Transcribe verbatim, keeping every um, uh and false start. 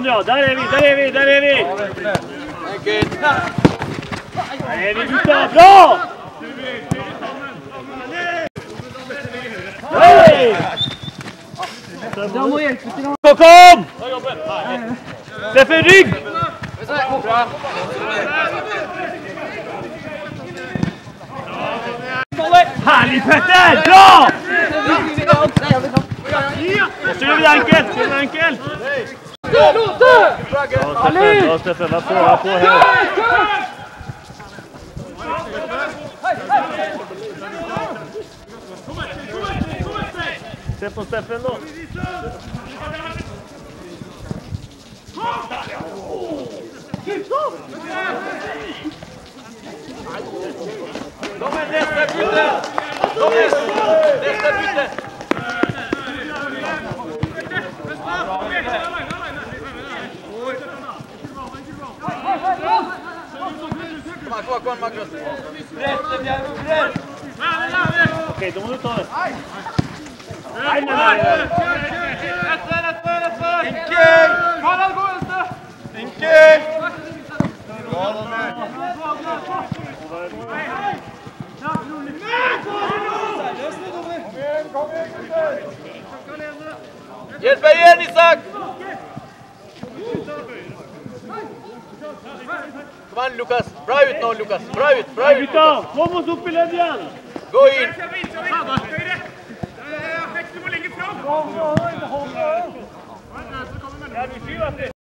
Sånn ja, der er vi, der er vi, der er vi! Der er vi gutta, bra! Hei! Kom, kom! Steffen, rygg! Herlig, Petter! Bra! Så gjør vi det enkelt, så gjør vi det enkelt. Bra, Steffen, vær på, vær på her. Se på Steffen nå. Kom igjen, neste bytte! Kom igjen, neste bytte! Kom an, kom an, Magnus! Ok, da må du ta det. Nei, nei, nei! Etter, etter, etter! Inkel! Karl, gå ut! Inkel! Hjelp meg igjen, Isak! Kom an, Lukas. Bra ut nå, Lukas. Bra ut, bra ut. Gutta, kom oss opp i ledd igjen. Gå inn. Du må legge fram.